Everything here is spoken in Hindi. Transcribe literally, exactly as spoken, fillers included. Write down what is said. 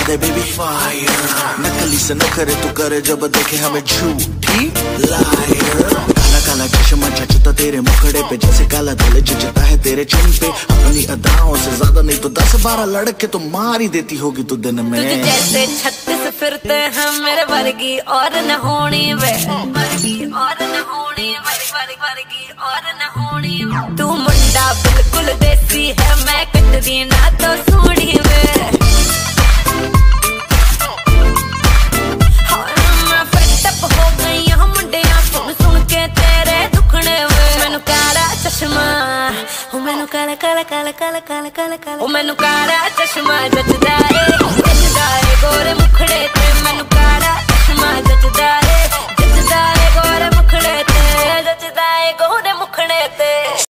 दे बेबी फायर, नकली से नखरे तू करे जब देखे हमें झूठी लायर। काला काला चश्मा जचता तेरे मुखड़े पे जैसे काला दिल जचता है तेरे चिन पे। अपनी अदाओं से ज्यादा नहीं तो दस बारह लड़के तो मार ही देती होगी तू दिन में। तुझे जैसे छत्तीस फिरते हैं मेरे वर्गी और न होनी वे, वर्गी और न होनी वर्गी और न होनी। तू मुंडा बिल्कुल देसी है, मैं कटरीना तो सोनी वे। मैं फेटअप हो गई हूँ मुंडिया सुन सुन के तेरे दुखने वे। मैनू काला चश्मा, ओ मैनू काला काला काला काला काला काला काला, ओ मैनू काला चश्मा जचदा है, जचदा है गोरे मुखड़े ते। मैनू काला चश्मा जचदा है, जचदा है गोरे मुखड़े ते, जचदा है गोरे मुखड़े ते।